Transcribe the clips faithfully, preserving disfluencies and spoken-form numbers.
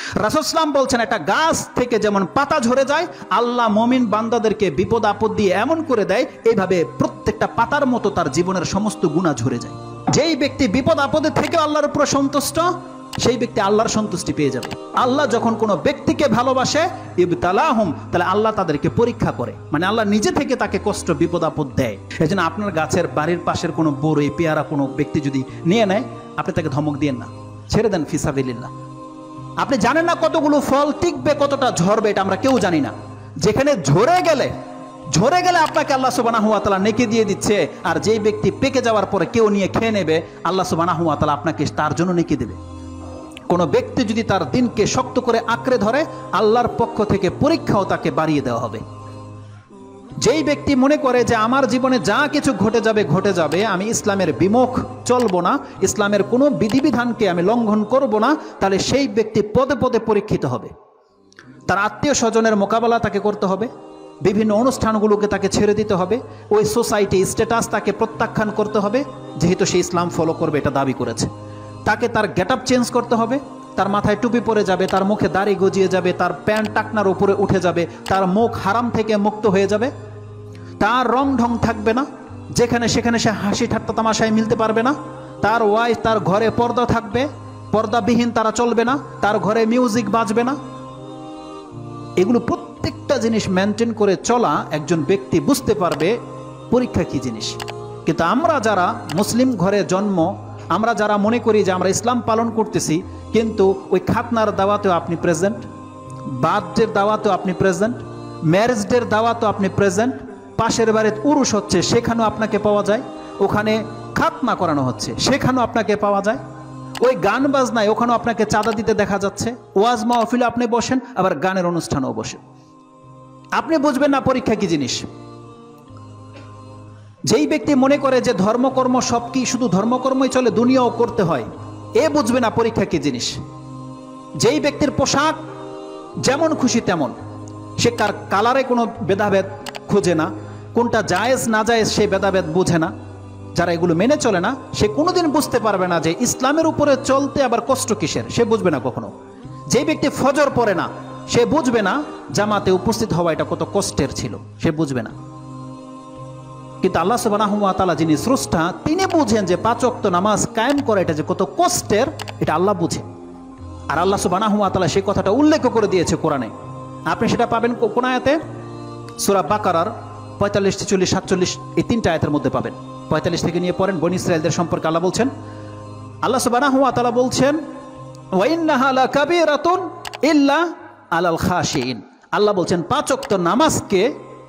রাসূল সাল্লাল্লাহু বলছেন একটা গাছ থেকে যেমন পাতা ঝরে যায়, আল্লাহ মুমিন বান্দাদেরকে বিপদ আপদ দিয়ে এমন করে দেয়, এইভাবে প্রত্যেকটা পাতার মতো তার জীবনের সমস্ত গুনাহ ঝরে যায়। যেই ব্যক্তি বিপদ আপদে থেকে আল্লাহর উপর সন্তুষ্ট, সেই ব্যক্তি আল্লাহর সন্তুষ্টি পেয়ে যাবে। আল্লাহ যখন কোনো ব্যক্তিকে ভালোবাসে, ইবতালাহুম, তাহলে আল্লাহ তাদেরকে পরীক্ষা করে, মানে আল্লাহ নিজে থেকে তাকে কষ্ট বিপদ আপদ দেয়। এই জন্য আপনার গাছের বাড়ির পাশের কোনো বড়ই পেয়ারা কোনো ব্যক্তি যদি নিয়ে নেয়, আপনি তাকে ধমক দিয়েন না, ছেড়ে দেন ফিসাবিলিল্লাহ। আপনি জানেন না কতগুলো ফল টিকবে, কতটা ঝরবে, এটা আমরা কেউ জানি না। যেখানে ঝরে গেলে ঝরে গেলে আপনাকে আল্লাহ সুবহানাহু ওয়া তাআলা নেকি দিয়ে দিচ্ছে, আর যেই ব্যক্তি পেকে যাওয়ার পরে কেউ নিয়ে খেয়ে নেবে, আল্লাহ সুবহানাহু ওয়া তাআলা আপনাকে তার জন্য নেকি দেবে। কোনো ব্যক্তি যদি তার দিনকে শক্ত করে আঁকড়ে ধরে, আল্লাহর পক্ষ থেকে পরীক্ষাও তাকে বাড়িয়ে দেওয়া হবে। যেই ব্যক্তি মনে করে যে আমার জীবনে যা কিছু ঘটে যাবে ঘটে যাবে, আমি ইসলামের বিমুখ চলবো না, ইসলামের কোনো বিধিবিধানকে আমি লঙ্ঘন করব না, তাহলে সেই ব্যক্তি পদে পদে পরীক্ষিত হবে। তার আত্মীয় স্বজনের মোকাবেলা তাকে করতে হবে, বিভিন্ন অনুষ্ঠানগুলোকে তাকে ছেড়ে দিতে হবে, ওই সোসাইটি স্ট্যাটাস তাকে প্রত্যাখ্যান করতে হবে, যেহেতু সে ইসলাম ফলো করবে এটা দাবি করেছে। তাকে তার গেট আপ চেঞ্জ করতে হবে, তার মাথায় টুপি পরে যাবে, তার মুখে দাড়ি গজিয়ে যাবে, তার প্যান্ট টাকনার উপরে উঠে যাবে, তার মুখ হারাম থেকে মুক্ত হয়ে যাবে, তার রং ঢং থাকবে না, যেখানে সেখানে সে হাসি ঠাট্টা তামাশায় মিলতে পারবে না, তার ওয়াইফ তার ঘরে পর্দা থাকবে, পর্দাবিহীন তারা চলবে না, তার ঘরে মিউজিক বাজবে না। এগুলো প্রত্যেকটা জিনিস মেনটেন করে চলা একজন ব্যক্তি বুঝতে পারবে পরীক্ষা কি জিনিস। কিন্তু আমরা যারা মুসলিম ঘরে জন্ম, আমরা যারা মনে করি যে আমরা ইসলাম পালন করতেছি, কিন্তু ওই খাতনার দাওয়াতেও আপনি প্রেজেন্ট, বার্থডের দাওয়াতেও আপনি প্রেজেন্ট, ম্যারেজ ডের দাওয়াতেও আপনি প্রেজেন্ট, পাশের বাড়িতে উরুস হচ্ছে সেখানেও আপনাকে পাওয়া যায়, ওখানে খাতনা করানো হচ্ছে সেখানেও আপনাকে পাওয়া যায়, ওই গান বাজনায় ওখানেও আপনাকে চাঁদা দিতে দেখা যাচ্ছে, ওয়াজ মাহফিলে আপনি বসেন, আবার গানের অনুষ্ঠানেও বসেন। আপনি বুঝবেন না পরীক্ষা কি জিনিস। যেই ব্যক্তি মনে করে যে ধর্মকর্ম সব কি শুধু ধর্মকর্মই চলে, দুনিয়াও করতে হয়, এ বুঝবে না পরীক্ষা কি জিনিস। যেই ব্যক্তির পোশাক যেমন খুশি তেমন, সে কার কালারে কোনো ভেদাভেদ খুঁজে না, কোনটা জায়েজ না জায়েজ সে ভেদাভেদ বুঝে না, যারা এগুলো মেনে চলে না, সে কোনোদিন বুঝতে পারবে না যে ইসলামের উপরে চলতে আবার কষ্ট কিসের, সে বুঝবে না কখনো। যেই ব্যক্তি ফজর পড়ে না, সে বুঝবে না জামাতে উপস্থিত হওয়া এটা কত কষ্টের ছিল, সে বুঝবে না। কিন্তু আল্লাহ সুবহানাহু ওয়া তাআলা যিনি স্রষ্টা, তিনি বুঝেন যে পাঁচ ওয়াক্ত নামাজ কায়েম করা এটা যে কত কষ্টের, এটা আল্লাহ বুঝে। আর আল্লাহ সুবহানাহু ওয়া তাআলা সেই কথাটা উল্লেখ করে দিয়েছে কোরআনে। আপনি সেটা পাবেন কোন আয়াতে? সূরা বাকারার পঁয়তাল্লিশ, ছেচল্লিশ, সাতচল্লিশ এই তিনটা আয়াতের মধ্যে পাবেন। পঁয়তাল্লিশ থেকে নিয়ে পড়েন, বনী ইসরাঈলদের সম্পর্কে আল্লাহ বলছেন, আল্লাহ সুবহানাহু ওয়া তাআলা বলছেন, ওয়া ইন্নাহা লাকাবীরাতুন ইল্লা আলাল খাশিইন। আল্লাহ বলছেন পাঁচ ওয়াক্ত নামাজকে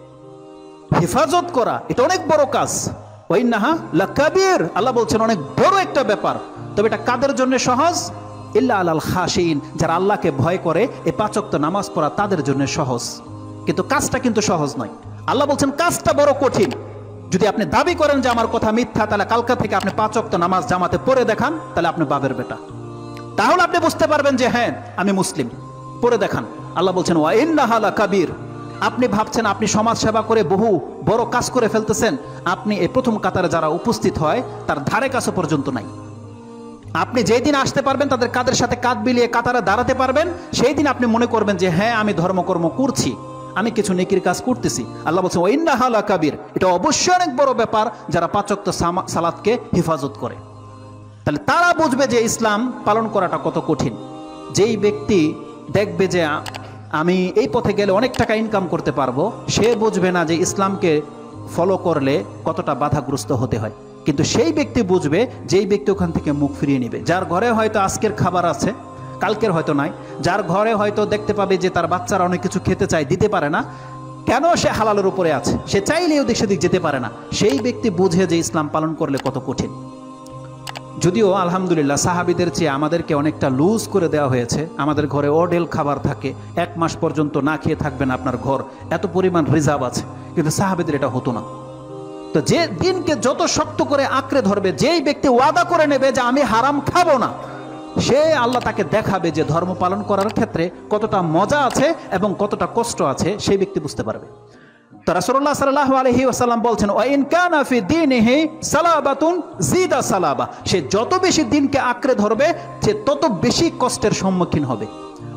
হেফাজত করা এটা অনেক বড় কাজ। ওয়া ইন্নাহা লাকাবীর, আল্লাহ বলছেন অনেক বড় একটা ব্যাপার, তবে এটা কাদের জন্য সহজ? ইল্লা আলাল খাশিইন, যারা আল্লাহকে ভয় করে এই পাঁচ ওয়াক্ত নামাজ পড়া তাদের জন্য সহজ। কিন্তু কাজটা কিন্তু সহজ নয়। আল্লাহ বলছেন কাজটা বড় কঠিন। যদি আপনি দাবি করেন যে আমার কথা মিথ্যা, তাহলে কালকা থেকে আপনি পাঁচ ওয়াক্ত নামাজ জামাতে পড়ে দেখান, তাহলে আপনি বাবের বেটা, তাহলে আপনি বুঝতে পারবেন যে হ্যাঁ আমি মুসলিম। পড়ে দেখান। আল্লাহ বলছেন ওয়া ইন্নাহা লাকাবীর। আপনি ভাবছেন আপনি সমাজ সেবা করে বহু বড় কাজ করে ফেলতেছেন, আপনি এই প্রথম কাতারে যারা উপস্থিত হয় তার ধারে কাছে পর্যন্ত নাই। আপনি যেই দিন আসতে পারবেন, তাদের কাদের সাথে কাঁধ বিলিয়ে কাতারে দাঁড়াতে পারবেন, সেই দিন আপনি মনে করবেন যে হ্যাঁ আমি ধর্মকর্ম করছি, আমি কিছু নেকির কাজ করতেছি। আল্লাহ বলছেন ওয়া ইন্নাহা লাকাবীর, এটা অবশ্যই অনেক বড় ব্যাপার যারা পাঁচ ওয়াক্ত সালাতকে হেফাজত করে। তাহলে তারা বুঝবে যে ইসলাম পালন করাটা কত কঠিন। যেই ব্যক্তি দেখবে যে আমি এই পথে গেলে অনেক টাকা ইনকাম করতে পারবো, সে বুঝবে না যে ইসলামকে ফলো করলে কতটা বাধাগ্রস্ত হতে হয়। কিন্তু সেই ব্যক্তি বুঝবে যেই ব্যক্তি ওখান থেকে মুখ ফিরিয়ে নেবে, যার ঘরে হয়তো আজকের খাবার আছে কালকের হয়তো নাই, যার ঘরে হয়তো দেখতে পাবে যে তার বাচ্চারা অনেক কিছু খেতে চায় দিতে পারে না, কেন সে হালালের উপরে আছে, সে চাইলেও দিক সেদিক যেতে পারে না, সেই ব্যক্তি বুঝে যে ইসলাম পালন করলে কত কঠিন। যদিও আলহামদুলিল্লাহ সাহাবীদের চেয়ে আমাদেরকে অনেকটা লুজ করে দেওয়া হয়েছে। আমাদের ঘরে অডেল খাবার থাকে, এক মাস পর্যন্ত না খেয়ে থাকবেন আপনার ঘর, এত পরিমাণ রিজার্ভ আছে, কিন্তু সাহাবীদের এটা হতো না। তো যে দিনকে যত শক্ত করে আঁকড়ে ধরবে, যেই ব্যক্তি ওয়াদা করে নেবে যে আমি হারাম খাবো না, সে আল্লাহ তাকে দেখাবে যে ধর্ম পালন করার ক্ষেত্রে কতটা মজা আছে এবং কতটা কষ্ট আছে, সেই ব্যক্তি বুঝতে পারবে। তো রাসূলুল্লাহ সাল্লাল্লাহু আলাইহি ওয়াসাল্লাম বলছেন ওয়া ইন কানা ফি দীনিহি সালাবাতুন জিদা সালাবা, সে যত বেশি দিনকে আঁকড়ে ধরবে সে তত বেশি কষ্টের সম্মুখীন হবে।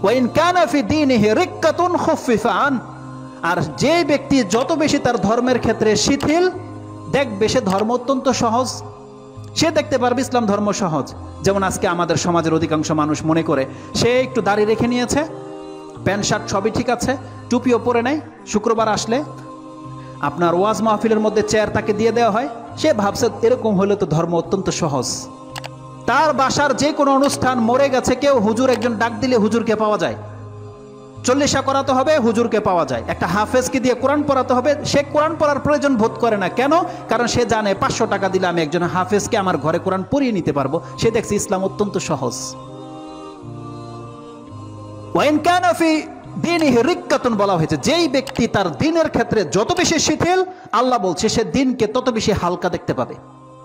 ওয়াইন কানা ফি দীনিহি রিক্কাতুন খুফিফা আন, আর যে ব্যক্তি যত বেশি তার ধর্মের ক্ষেত্রে শিথিল, দেখবে সে ধর্ম অত্যন্ত সহজ। সে দেখতে পারবে ইসলাম ধর্ম সহজ। যেমন আজকে আমাদের সমাজের অধিকাংশ মানুষ মনে করে সে একটু দাড়ি রেখে নিয়েছে, প্যান্ট শার্ট সবই ঠিক আছে, টুপিও পরে নেয়, শুক্রবার আসলে আপনার ওয়াজ মাহফিলের মধ্যে চেয়ার তাকে দিয়ে দেওয়া হয়, সে ভাবছে এরকম হলে তো ধর্ম অত্যন্ত সহজ। তার বাসার যে কোনো অনুষ্ঠান, মরে গেছে কেউ, হুজুর একজন ডাক দিলে হুজুরকে পাওয়া যায়, চল্লিশা করাতে হবে হুজুরকে পাওয়া যায়, একটা হাফেজকে দিয়ে কোরআন পড়াতে হবে, সে কোরআন পড়ার প্রয়োজন বোধ করে না। কেন? কারণ সে জানে পাঁচশো টাকা দিলে আমি একজন হাফেজকে আমার ঘরে কোরআন পড়িয়ে নিতে পারবো। সে দেখছে ইসলাম অত্যন্ত সহজ। ওয়াইন কানা ফি দীনিহি রিক্কাতুন বলা হয়েছে, যেই ব্যক্তি তার দ্বীনের ক্ষেত্রে যত বেশি শিথিল, আল্লাহ বলছে সে দ্বীনকে তত বেশি হালকা দেখতে পাবে।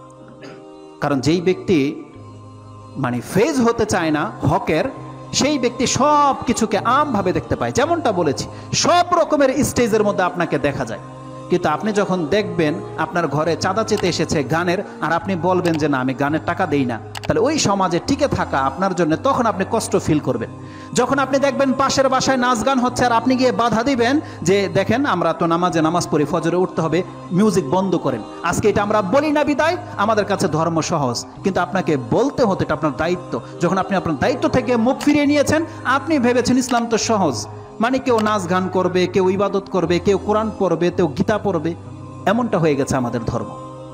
কারণ যেই ব্যক্তি মানে ফেজ হতে চায় না হকের, সেই ব্যক্তি সব কিছুকে আমভাবে দেখতে পায়। যেমনটা বলেছি, সব রকমের স্টেজের মধ্যে আপনাকে দেখা যায়, কিন্তু আপনি যখন দেখবেন আপনার ঘরে চাঁদা চেতে এসেছে গানের, আর আপনি বলবেন যে না আমি গানের টাকা দেই না, তাহলে ওই সমাজে টিকে থাকা আপনার জন্য তখন আপনি কষ্ট ফিল করবেন। যখন আপনি দেখবেন পাশের বাসায় নাচ গান হচ্ছে আর আপনি গিয়ে বাধা দিবেন যে দেখেন আমরা তো নামাজে নামাজ পড়ি, ফজরে উঠতে হবে, মিউজিক বন্ধ করেন, আজকে এটা আমরা বলি না বিদায়, আমাদের কাছে ধর্ম সহজ, কিন্তু আপনাকে বলতে হতো, এটা আপনার দায়িত্ব। যখন আপনি আপনার দায়িত্ব থেকে মুখ ফিরিয়ে নিয়েছেন, আপনি ভেবেছেন ইসলাম তো সহজ, মানে কেউ নাচ গান করবে, কেউ ইবাদত করবে, কেউ কোরআন পড়বে, কেউ গীতা পড়বে, এমনটা হয়ে গেছে আমাদের ধর্ম।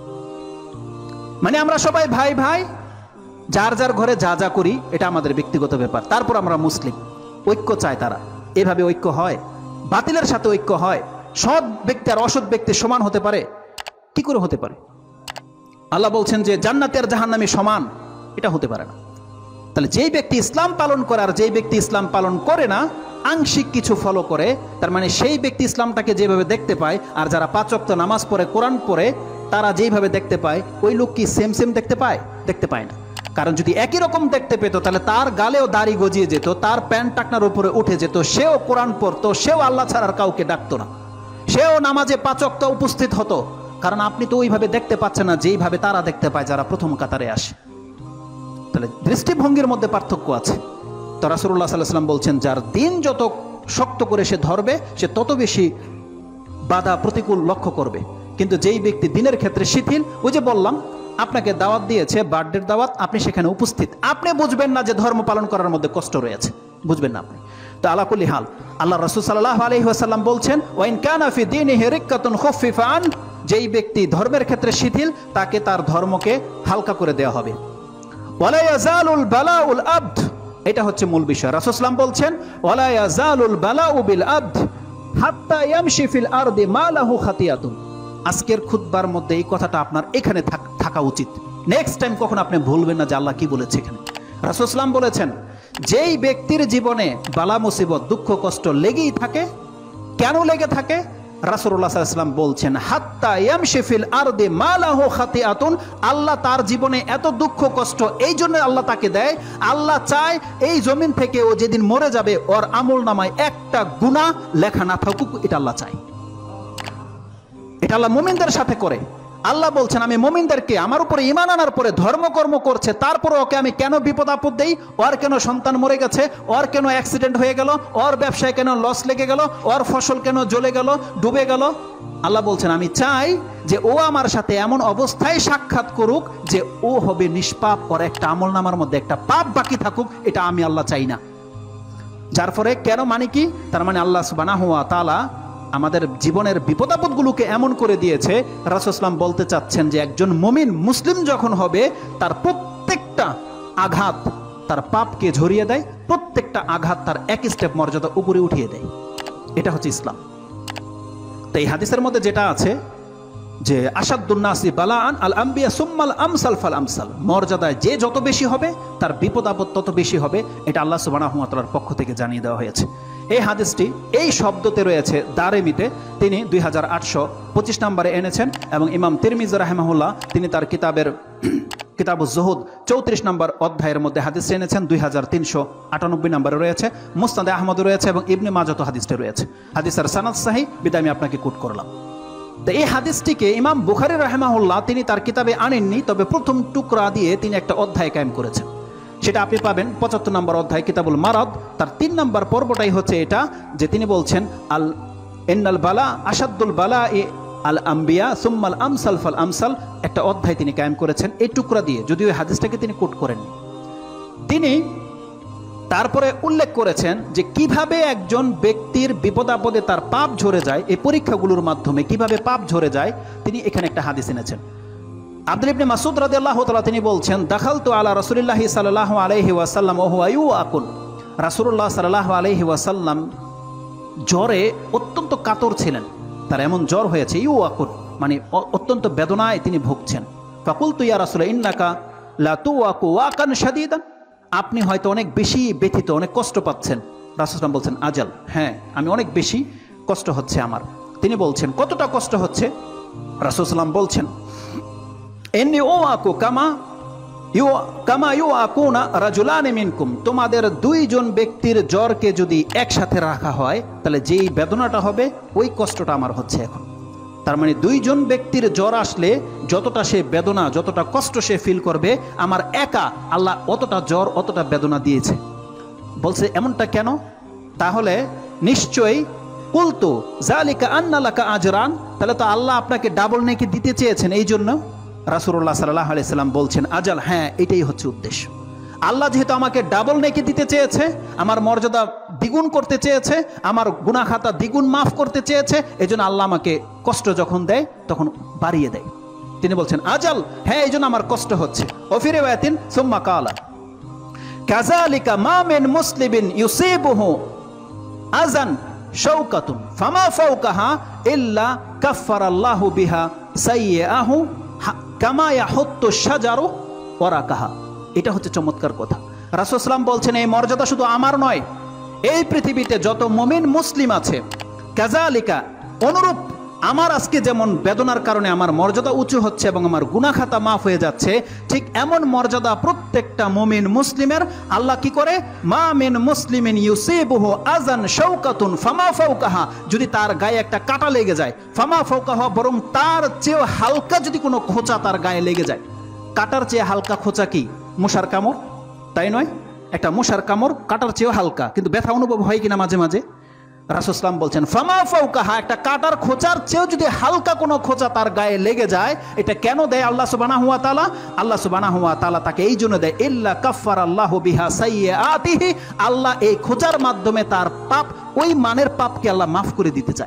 মানে আমরা সবাই ভাই ভাই, যার যার ঘরে যা যা করি এটা আমাদের ব্যক্তিগত ব্যাপার, তারপর আমরা মুসলিম। ঐক্য চায় তারা, এভাবে ঐক্য হয়? বাতিলের সাথে ঐক্য হয়? সৎ ব্যক্তি আর অসৎ ব্যক্তি সমান হতে পারে? কি করে হতে পারে? আল্লাহ বলছেন যে জান্নাতি আর জাহান্নামী সমান, এটা হতে পারে না। তাহলে যেই ব্যক্তি ইসলাম পালন করে আর যেই ব্যক্তি ইসলাম পালন করে না, আংশিক কিছু ফলো করে, তার মানে সেই ব্যক্তি ইসলামটাকে যেভাবে দেখতে পায়, আর যারা পাঁচ ওয়াক্ত নামাজ পড়ে কোরআন পড়ে তারা যেইভাবে দেখতে পায়, ওই লোক কি সেম সেম দেখতে পায়? দেখতে পায় না। কারণ যদি একই রকম দেখতে পেত তাহলে তার গালেও দাড়ি গজিয়ে যেত, তার প্যান্ট টাকনার উপরে উঠে যেত, সেও কোরআন পড়তো, সেও আল্লাহ ছাড়ার কাউকে ডাকতো না, সেও নামাজে পাঁচ ওয়াক্ত উপস্থিত হতো। কারণ আপনি তো ওইভাবে দেখতে পাচ্ছেন না যেইভাবে তারা দেখতে পায় যারা প্রথম কাতারে আসে। তাহলে দৃষ্টিভঙ্গির মধ্যে পার্থক্য আছে। তো রাসূলুল্লাহ সাল্লাল্লাহু আলাইহি ওয়াসাল্লাম বলছেন যার দিন যত শক্ত করে সে ধরবে, সে তত বেশি বাধা প্রতিকূল লক্ষ্য করবে। কিন্তু যেই ব্যক্তি দিনের ক্ষেত্রে শিথিল, ওই যে বললাম আপনাকে দাওয়াত দিয়েছে, বার্থডের দাওয়াত, আপনি সেখানে উপস্থিত, আপনি বুঝবেন না যে ধর্ম পালন করার মধ্যে কষ্ট রয়েছে, বুঝবেন না আপনি। তো আলা কুল্লি হাল আল্লাহ রাসূল সাল্লাল্লাহু আলাইহি ওয়াসাল্লাম বলছেন ওয়াইন কানা ফি দীনিহি রিক্কাতুন খুফিফা আন, যেই ব্যক্তি ধর্মের ক্ষেত্রে শিথিল তাকে তার ধর্মকে হালকা করে দেওয়া হবে। ওয়ালা ইয়াজালুল বালাউল আবদ, এটা হচ্ছে মূল বিষয়। রাসূল সাল্লাল্লাহু আলাইহি ওয়াসাল্লাম বলছেন ওয়ালা ইয়াজালুল বালাউ বিল আবদ হাত্তা ইয়ামশি ফিল আরদি মা লাহু খাতিয়াতুন। আজকের খুতবার মধ্যে এই কথাটা আপনার এখানে থাকা উচিত। নেক্সট টাইম কখন আপনি ভুলবেন না যে আল্লাহ কি বলেছে এখানে। রাসূল সাল্লাল্লাহু আলাইহি ওয়াসাল্লাম বলেছেন যেই ব্যক্তির জীবনে বালা মুসিবত দুঃখ কষ্ট লেগেই থাকে, কেন লেগে থাকে? রাসূলুল্লাহ সাল্লাল্লাহু আলাইহি ওয়াসাল্লাম বলছেন হাত্তা ইয়ামশি ফিল আরদি মা লাহু খাতিয়াতুন, আল্লাহ তার জীবনে এত দুঃখ কষ্ট এই জন্য আল্লাহ তাকে দেয়, আল্লাহ চায় এই জমিন থেকে ও যেদিন মরে যাবে ওর আমল নামায় একটা গুনাহ লেখা না থাকুক, এটা আল্লাহ চায়। এটা আল্লাহ মুমিনদের সাথে করে। আল্লাহ বলছেন আমি মুমিনদেরকে আমার উপরে ঈমান আনার পরে ধর্মকর্ম করছে, তারপরে ওকে আমি কেন বিপদ আপদ দেই, ওর কেন সন্তান মরে গেছে, ওর কেন অ্যাক্সিডেন্ট হয়ে গেল, ওর ব্যবসায় কেন লস লেগে গেল, ওর ফসল কেন জ্বলে গেল, ডুবে গেল, আল্লাহ বলছেন আমি চাই যে ও আমার সাথে এমন অবস্থায় সাক্ষাৎ করুক যে ও হবে নিষ্পাপ, ওর একটা আমল নামার মধ্যে একটা পাপ বাকি থাকুক, এটা আমি আল্লাহ চাই না। যার ফলে কেন মানে কি, তার মানে আল্লাহ সুবহানাহু ওয়া তাআলা আমাদের জীবনের বিপদাপদগুলোকে এমন করে দিয়েছে। রাসূল সাল্লাল্লাহু বলতে চাচ্ছেন যে একজন মুমিন মুসলিম যখন হবে তার প্রত্যেকটা আঘাত তার পাপকে ঝরিয়ে দেয়, প্রত্যেকটা আঘাত তার এক স্টেপ মর্যাদা উপরে উঠিয়ে দেয়। এটা হচ্ছে ইসলাম। তো এই হাদিসের মধ্যে যেটা আছে যে আশাদ্দুন নাসি বালাআন আল আম্বিয়া সুম্মাল আমসাল ফাল আমসাল, মর্যাদায় যে যত বেশি হবে তার বিপদ আপদ তত বেশি হবে, এটা আল্লাহ সুবহানাহু ওয়া তাআলার পক্ষ থেকে জানিয়ে দেওয়া হয়েছে। এই হাদিসটি এই শব্দতে রয়েছে দারেমিতে, তিনি দুই হাজার আটশো পঁচিশ নম্বরে এনেছেন, এবং ইমাম তিরমিজি রাহিমাহুল্লাহ তিনি তার কিতাবের কিতাবুজ জুহুদ চৌত্রিশ নম্বর অধ্যায়ের মধ্যে হাদিসটি এনেছেন, দুই হাজার তিনশো আটানব্বই নম্বরে রয়েছে, মুসনাদে আহমদ রয়েছে এবং ইবনে মাজাহ হাদিসটি রয়েছে। হাদিসের সানাদ সহিহ, বিদায় আমি আপনাকে কোট করলাম। তো এই হাদিসটিকে ইমাম বুখারী রাহিমাহুল্লাহ তিনি তার কিতাবে আনেননি, তবে প্রথম টুকরা দিয়ে তিনি একটা অধ্যায় কায়েম করেছেন। সেটা আপনি পাবেন পঁচাত্তর নম্বর অধ্যায় কিতাবুল মারাদ, তার তিন নম্বর পর্বটাই হচ্ছে এটা, যে তিনি বলছেন আল ইন্নাল বালা আসাদুল বালা এ আল আম্বিয়া সুম্মাল আমসাল ফাল আমসাল, একটা অধ্যায় তিনি কায়েম করেছেন এই টুকরা দিয়ে, যদিও এই হাদিসটাকে তিনি কোট করেননি। তিনি তারপরে উল্লেখ করেছেন যে কিভাবে একজন ব্যক্তির বিপদ আপদে তার পাপ ঝরে যায়, এই পরীক্ষাগুলোর মাধ্যমে কিভাবে পাপ ঝরে যায়, তিনি এখানে একটা হাদিস এনেছেন। আব্দুল ইবনে মাসউদ রাদিয়াল্লাহু তাআলা তিনি বলছেন, দাখালতু আলা রাসূলিল্লাহি সাল্লাল্লাহু আলাইহি ওয়াসাল্লাম ওয়া হুয়া ইউআকুল, রাসূলুল্লাহ সাল্লাল্লাহু আলাইহি ওয়াসাল্লাম জ্বরে অত্যন্ত কাতর ছিলেন, তার এমন জ্বর হয়েছে, ইউআকুল মানে অত্যন্ত বেদনায় তিনি ভুগছেন। ফাকুলতু ইয়া রাসূলা ইন্নাকা লা তুওয়াকু ওয়াকান শাদীদান, আপনি হয়তো অনেক বেশি ব্যথিত, অনেক কষ্ট পাচ্ছেন। রাসূল সাল্লাল্লাহু বলছেন, আজাল, হ্যাঁ আমি অনেক বেশি কষ্ট হচ্ছে আমার। তিনি বলছেন, কতটা কষ্ট হচ্ছে? রাসূল সাল্লাল্লাহু বলছেন, ইন্নী উআকু কামা ইউ কামা ইউআকুনা রাজুলানি মিনকুম, তোমাদের দুইজন ব্যক্তির জ্বরকে যদি একসাথে রাখা হয় তাহলে যেই বেদনাটা হবে ওই কষ্টটা আমার হচ্ছে এখন। তার মানে দুইজন ব্যক্তির জ্বর আসলে যতটা সে বেদনা, যতটা কষ্ট সে ফিল করবে, আমার একা আল্লাহ অতটা জ্বর অতটা বেদনা দিয়েছে। বলছে এমনটা কেন? তাহলে নিশ্চয়ই কুলতু যালিকা আন্না লাকা আজরান, তাহলে তো আল্লাহ আপনাকে ডাবল নেকি দিতে চেয়েছেন, এই জন্য রাসূলুল্লাহ সাল্লাল্লাহু আলাইহি সাল্লাম বলছেন, আজাল, হ্যাঁ এটাই হচ্ছে উদ্দেশ্য। আল্লাহ যেহেতু আমাকে ডাবল নেকি দিতে চেয়েছে, আমার মর্যাদা দ্বিগুণ করতে চেয়েছে, আমার গুনাহ খাতা দ্বিগুণ মাফ করতে চেয়েছে, এজন্য আল্লাহ আমাকে কষ্ট যখন দেয় তখন বাড়িয়ে দেয়। তিনি বলছেন, আজাল, হ্যাঁ এই জন্য আমার কষ্ট হচ্ছে। ওফি রিওয়ায়াতিন সুম্মা কালা কাযালিকা মা মিন মুসলিমিন ইউসিবুহু আযান শাওকাতুন ফামা ফাওকাহা ইল্লা কাফফারাল্লাহু বিহা সাইয়্যাহু কামা ইয়াহুত্তু শাজারু ওয়ারাকাহা। এটা হচ্ছে চমৎকার কথা। রাসূল সাল্লাল্লাহু বলছেন, এই মর্যাদা শুধু আমার নয়, এই পৃথিবীতে যত মুমিন মুসলিম আছে, কাযালিকা অনুরূপ আমার আজকে যেমন বেদনার কারণে আমার মর্যাদা উঁচু হচ্ছে এবং আমার গুনাহ খাতা মাফ হয়ে যাচ্ছে, ঠিক এমন মর্যাদা প্রত্যেকটা মুমিন মুসলিমের আল্লাহ কি করে, মা মিন মুসলিমিন ইউসিবুহু আযান শাওকাতুন ফামা ফাওকাহা, যদি তার গায়ে একটা কাঁটা লেগে যায়, ফামা ফাওকাহা বরং তার চেয়েও হালকা যদি কোনো খোঁচা তার গায়ে লেগে যায়, কাটার চেয়ে হালকা খোঁচা কি? মশার কামড়, তাই নয়? একটা মশার কামড় কাটার চেয়েও হালকা, কিন্তু ব্যথা অনুভব হয় কিনা মাঝে মাঝে? রাসূল সাল্লাল্লাহু বলছেন, ফামা ফাওকাহা, একটা কাটার খোঁচার চেয়েও যদি হালকা কোনো খোঁচা তার গায়ে লেগে যায়, এটা কেন দেয় আল্লাহ সুবহানাহু ওয়া তাআলা? আল্লাহ সুবহানাহু ওয়া তাআলা তাকে এই জন্য দেয়, ইল্লা কাফফারাল্লাহু বিহা সাইয়্যাতিহি, আল্লাহ এই খোঁচার মাধ্যমে তার পাপ, ওই মানের পাপকে আল্লাহ মাফ করে দিতে চায়।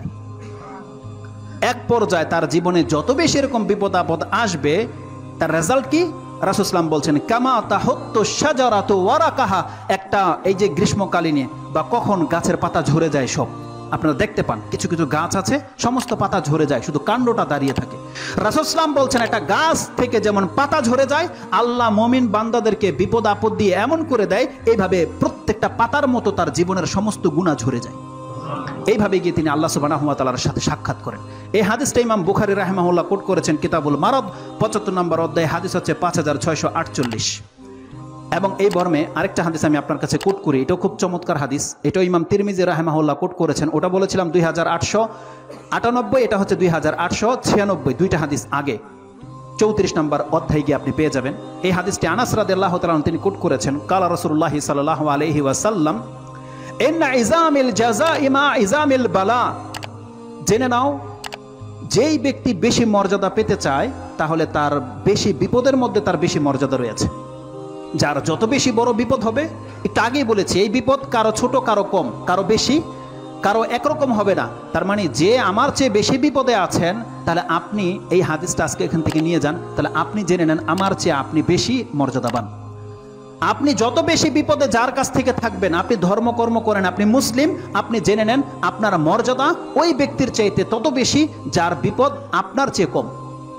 এক পর্যায়ে তার জীবনে যত বেশি এরকম বিপদ আপদ আসবে, তার রেজাল্ট কি? রাসূল সাল্লাল্লাহু আলাইহি ওয়াসাল্লাম বলছেন, কামা তাহুত্তু শাজারাতু ওয়ারাকাহা, একটা এই যে গ্রীষ্মকালীনে বা কখন গাছের পাতা ঝরে যায়, সব আপনারা দেখতে পান কিছু কিছু গাছ আছে সমস্ত পাতা ঝরে যায়, শুধু কাণ্ডটা দাঁড়িয়ে থাকে। রাসূল সাল্লাল্লাহু আলাইহি ওয়াসাল্লাম বলছেন, একটা গাছ থেকে যেমন পাতা ঝরে যায়, আল্লাহ মুমিন বান্দাদেরকে বিপদ আপদ দিয়ে এমন করে দেয়, এইভাবে প্রত্যেকটা পাতার মতো তার জীবনের সমস্ত গুনাহ ঝরে যায়। এইভাবে গিয়ে তিনি আল্লাহ সুবহানাহু ওয়া তাআলার সাথে সাক্ষাৎ করেন। এই হাদিসটা ইমাম বুখারী রাহিমাহুল্লাহ কোট করেছেন কিতাবুল মারাদ, পঁচাত্তর নম্বর অধ্যায়, হাদিস হচ্ছে পাঁচ হাজার ছয়শো আটচল্লিশ। এবং এই বর্মে আরেকটা হাদিস আমি আপনার কাছে কোট করি, এটাও খুব চমৎকার হাদিস, এটাও ইমাম তিরমিজি রাহিমাহুল্লাহ কোট করেছেন। ওটা বলেছিলাম দুই হাজার আটশো আটানব্বই, এটা হচ্ছে দুই হাজার আটশো ছিয়ানব্বই, দুইটা হাদিস আগে। চৌত্রিশ নম্বর অধ্যায় গিয়ে আপনি পেয়ে যাবেন এই হাদিসটি। আনাস রাদিয়াল্লাহু তাআলা তিনি কোট করেছেন, কালা রাসূলুল্লাহ সাল্লাল্লাহু আলাইহি ওয়াসাল্লাম, ইন্না ইজামিল জাযাই মা ইজামিল বালা, জেনে নাও যেই ব্যক্তি বেশি মর্যাদা পেতে চায় তাহলে তার বেশি বিপদের মধ্যে তার বেশি মর্যাদা রয়েছে। যার যত বেশি বড় বিপদ হবে, একটু আগেই বলেছি এই বিপদ কারো ছোট কারো কম, কারো বেশি কারো একরকম হবে না। তার মানে যে আমার চেয়ে বেশি বিপদে আছেন, তাহলে আপনি এই হাদিসটা আজকে এখান থেকে নিয়ে যান, তাহলে আপনি জেনে নেন আমার চেয়ে আপনি বেশি মর্যাদাবান। আপনি যত বেশি বিপদে যার কাছ থেকে থাকবেন, আপনি ধর্মকর্ম করেন, আপনি মুসলিম, আপনি জেনে নেন আপনার মর্যাদা ওই ব্যক্তির চাইতে তত বেশি যার বিপদ আপনার চেয়ে কম।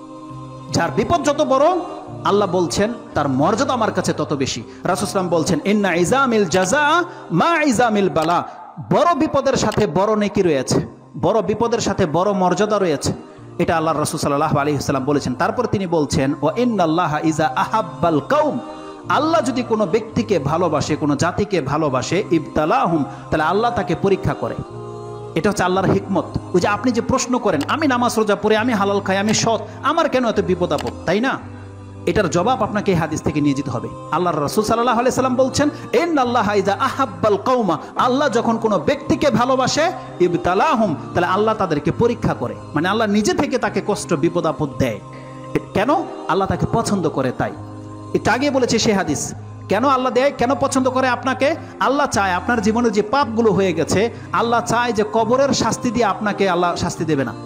যার বিপদ যত বড়, আল্লাহ বলছেন তার মর্যাদা আমার কাছে তত বেশি। রাসূল সাল্লাল্লাহু আলাইহি ওয়াসাল্লাম বলছেন, ইন্না ইজামিল জাযা মা ইজামিল বালা, বড় বিপদের সাথে বড় নেকি রয়েছে, বড় বিপদের সাথে বড় মর্যাদা রয়েছে। এটা আল্লাহ রাসূল সাল্লাল্লাহু আলাইহি ওয়াসাল্লাম বলেছেন। তারপর তিনি বলছেন, ওয়া ইন্নাল্লাহা ইজা আহাব্বাল কওম, আল্লাহ যদি কোনো ব্যক্তিকে ভালোবাসে, কোনো জাতিকে ভালোবাসে, ইবতালাহুম, তাহলে আল্লাহ তাকে পরীক্ষা করে। এটা হচ্ছে আল্লাহর হিকমত। ওই যে আপনি যে প্রশ্ন করেন, আমি নামাজ রোজা পড়ে, আমি হালাল খাই, আমি সৎ, আমার কেন এত বিপদ আপদ, তাই না? এটার জবাব আপনাকে এই হাদিস থেকে নিয়ে যেতে হবে। আল্লাহর রাসূল সাল্লাল্লাহু আলাইহি সাল্লাম বলছেন, ইন্নাল্লাহা ইযা আহাব্বাল কওমা, আল্লাহ যখন কোনো ব্যক্তিকে ভালোবাসে, ইবতালাহুম, তাহলে আল্লাহ তাদেরকে পরীক্ষা করে, মানে আল্লাহ নিজে থেকে তাকে কষ্ট বিপদ আপদ দেয়। কেন? আল্লাহ তাকে পছন্দ করে তাই। এটা আগে বলেছে সেই হাদিস। কেন আল্লাহ দেয়, কেন পছন্দ করে আপনাকে? আল্লাহ চায় আপনার জীবনে যে পাপগুলো হয়ে গেছে, আল্লাহ চায় যে কবরের শাস্তি দিয়ে আপনাকে আল্লাহ শাস্তি দেবে না।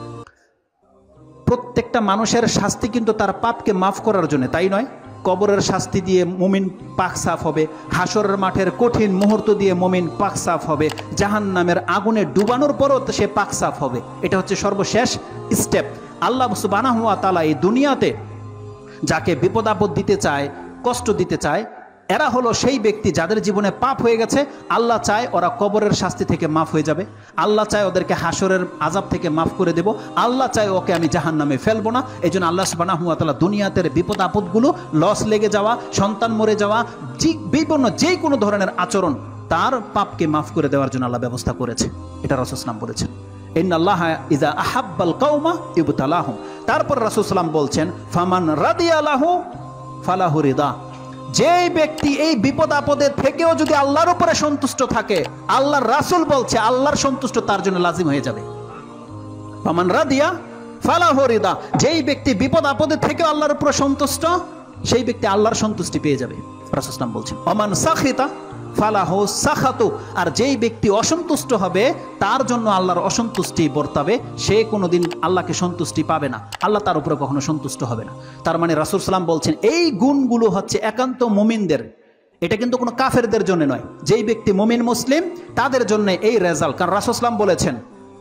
প্রত্যেকটা মানুষের শাস্তি কিন্তু তার পাপকে মাফ করার জন্য, তাই নয়? কবরের শাস্তি দিয়ে মুমিন পাক সাফ হবে, হাসরের মাঠের কঠিন মুহূর্ত দিয়ে মুমিন পাক সাফ হবে, জাহান্নামের আগুনে ডুবানোর পরও সে পাক সাফ হবে। এটা হচ্ছে সর্বশেষ স্টেপ। আল্লাহ সুবহানাহু ওয়া তাআলা এই দুনিয়াতে যাকে বিপদ আপদ দিতে চায়, কষ্ট দিতে চায়, এরা হলো সেই ব্যক্তি যাদের জীবনে পাপ হয়ে গেছে। আল্লাহ চায় ওরা কবরের শাস্তি থেকে মাফ হয়ে যাবে, আল্লাহ চায় ওদেরকে হাসরের আযাব থেকে মাফ করে দেব, আল্লাহ চায় ওকে আমি জাহান্নামে ফেলবো না। এই জন্য আল্লাহ সুবহানাহু ওয়া তাআলা দুনিয়াতে বিপদ আপদগুলো, লস লেগে যাওয়া, সন্তান মরে যাওয়া, বিভিন্ন যে কোনো ধরনের আচরণ, তার পাপকে মাফ করে দেওয়ার জন্য আল্লাহ ব্যবস্থা করেছে। এটা রাসূল সাল্লাল্লাহু আলাইহি ওয়াসাল্লাম বলেছেন, ইন্নাল্লাহা ইযা আহাব্বাল কওমা ইবতালাহুম। তারপর রাসূল সাল্লাল্লাহু আলাইহি ওয়াসাল্লাম বলছেন, ফামান রাদিয়া লাহু ফালাহু রিদা, যেই ব্যক্তি এই বিপদ আপদে থেকেও যদি আল্লাহর উপরে সন্তুষ্ট থাকে, আল্লাহর রাসূল বলছে আল্লাহর সন্তুষ্ট তার জন্য লাজিম হয়ে যাবে। ফামান রাদিয়া ফালাহু রিদা, যেই ব্যক্তি বিপদ আপদে থেকেও আল্লাহর উপরে সন্তুষ্ট, সেই ব্যক্তি আল্লাহর সন্তুষ্টি পেয়ে যাবে। রাসূল সাল্লাল্লাহু আলাইহি ওয়াসাল্লাম বলছেন, ওমান সাখিতা ফালাহু সাখাতু, আর যেই ব্যক্তি অসন্তুষ্ট হবে তার জন্য আল্লাহর অসন্তুষ্টি বর্তাবে, সে কোনোদিন আল্লাহকে সন্তুষ্টি পাবে না, আল্লাহ তার উপরে কখনো সন্তুষ্ট হবে না। তার মানে রাসূল সাল্লাল্লাহু আলাইহি ওয়াসাল্লাম বলছেন এই গুণগুলো হচ্ছে একান্ত মুমিনদের, এটা কিন্তু কোনো কাফেরদের জন্য নয়। যেই ব্যক্তি মুমিন মুসলিম তাদের জন্য এই রেজাল্ট। কারণ রাসূল সাল্লাল্লাহু আলাইহি ওয়াসাল্লাম বলেছেন,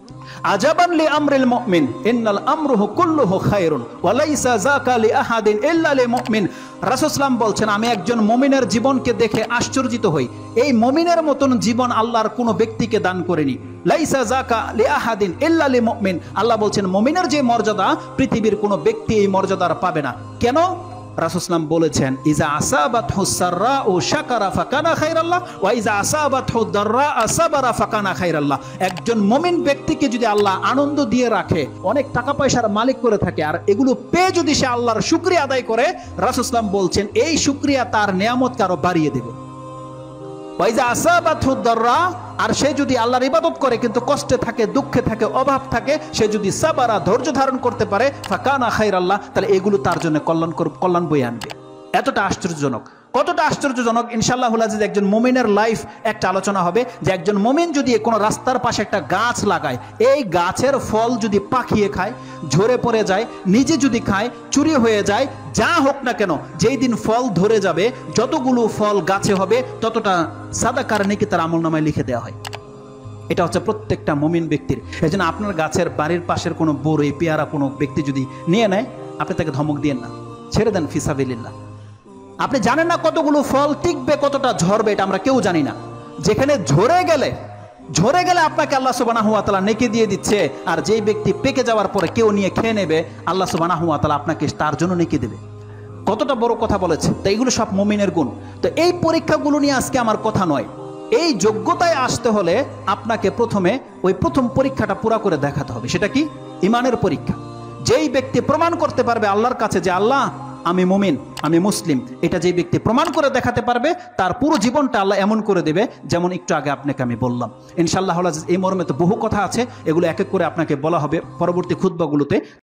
আজাবান লি আমরিল মুমিন ইন্নাল আমরুহু কুল্লুহু খায়রুন ওয়া লাইসা যাকা লি আহাদিন ইল্লা লিল মুমিন। রাসূল সাল্লাল্লাহু আলাইহি ওয়াসাল্লাম বলছেন, আমি একজন মুমিনের জীবনকে দেখে আশ্চর্যিত হই, এই মুমিনের মতন জীবন আল্লাহর কোনো ব্যক্তিকে দান করেনি। লাইসা যাকা লি আহাদিন ইল্লা লিল মুমিন, আল্লাহ বলছেন মুমিনের যে মর্যাদা পৃথিবীর কোনো ব্যক্তি এই মর্যাদার পাবে না। কেন? রাসূল সাল্লাল্লাহু আলাইহি ওয়াসাল্লাম বলেছেন, ইজা আসাবাতহু সাররাউ শাকারা ফাকানা খায়রাল্লাহ ওয়া ইজা আসাবাতহু দাররাউ সাবারা ফাকানা খায়রাল্লাহ। একজন মুমিন ব্যক্তিকে যদি আল্লাহ আনন্দ দিয়ে রাখে, অনেক টাকা পয়সার মালিক করে থাকে, আর এগুলো পেয়ে যদি সে আল্লাহর শুকরিয়া আদায় করে, রাসূল সাল্লাল্লাহু আলাইহি ওয়াসাল্লাম বলছেন এই শুকরিয়া তার নিয়ামতকে আরো বাড়িয়ে দেবে। ওয়া ইজা আসাবাতহু দাররা, আর সে যদি আল্লাহর ইবাদত করে কিন্তু কষ্টে থাকে, দুঃখে থাকে, অভাব থাকে, সে যদি সাবারা ধৈর্য ধারণ করতে পারে, ফাকানা খায়রাল্লাহ, তাহলে এগুলো তার জন্য কল্যাণ কল্যাণ বয়ে আনবে। এতটা আশ্চর্যজনক। কতটা আশ্চর্যজনক! ইনশাআল্লাহুল আজিজ একজন মুমিনের লাইফ একটা আলোচনা হবে যে একজন মুমিন যদি কোনো রাস্তার পাশে একটা গাছ লাগায়, এই গাছের ফল যদি পাকিয়ে খায়, ঝরে পড়ে যায়, নিজে যদি খায়, চুরি হয়ে যায়, যা হোক না কেন, যেই দিন ফল ধরে যাবে, যতগুলো ফল গাছে হবে ততটা সাদাকার নেকি তার আমলনামায় লিখে দেওয়া হয়। এটা হচ্ছে প্রত্যেকটা মুমিন ব্যক্তির। এই জন্য আপনার গাছের বাড়ির পাশের কোনো বড়ই পেয়ারা কোনো ব্যক্তি যদি নিয়ে নেয়, আপনি তাকে ধমক দিয়েন না, ছেড়ে দেন ফিসাবিলিল্লাহ। আপনি জানেন না কতগুলো ফল টিকবে, কতটা ঝরবে, এটা আমরা কেউ জানি না। যেখানে ঝরে গেলে ঝরে গেলে আপনাকে আল্লাহ সুবহানাহু ওয়া তাআলা নেকি দিয়ে দিচ্ছে, আর যেই ব্যক্তি পেকে যাওয়ার পরে কেউ নিয়ে খেয়ে নেবে, আল্লাহ সুবহানাহু ওয়া তাআলা আপনাকে তার জন্য নেকি দেবে। কতটা বড় কথা বলেছে! তো এইগুলো সব মুমিনের গুণ। তো এই পরীক্ষাগুলো নিয়ে আজকে আমার কথা নয়। এই যোগ্যতায় আসতে হলে আপনাকে প্রথমে ওই প্রথম পরীক্ষাটা পুরা করে দেখাতে হবে। সেটা কি? ইমানের পরীক্ষা। যেই ব্যক্তি প্রমাণ করতে পারবে আল্লাহর কাছে যে আল্লাহ আমি মুমিন, আমি মুসলিম, এটা যে ব্যক্তি প্রমাণ করে দেখাতে পারবে, তার পুরো জীবনটা আল্লাহ এমন করে দেবে যেমন একটু আগে আপনাকে আমি বললাম। ইনশাআল্লাহ এই মর্মে তো বহু কথা আছে, এগুলো এক এক করে আপনাকে বলা হবে পরবর্তী খুতবাগুলোতে।